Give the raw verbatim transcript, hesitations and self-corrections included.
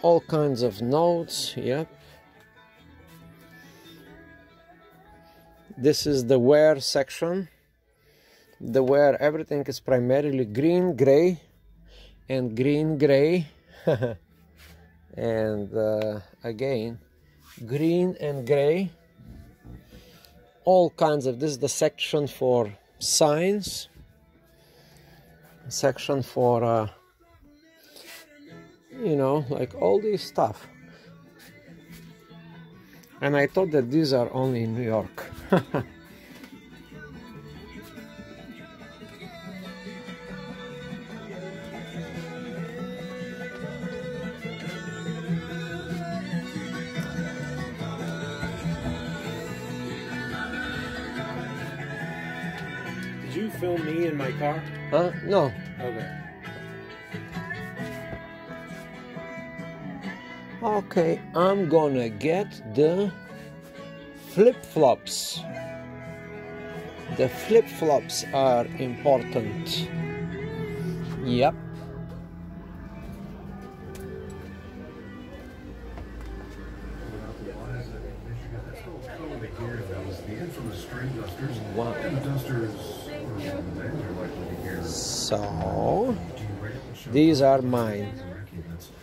all kinds of notes. Yep. This is the wear section. The wear, everything is primarily green, gray, and green, gray. And uh, again, green and gray. All kinds of, this is the section for signs. Section for, uh, you know, like all this stuff. And I thought that these are only in New York. Did you film me in my car? Huh? No. Okay. Okay, I'm gonna get the flip-flops. The flip-flops are important. Yep. Wow. So, these are mine.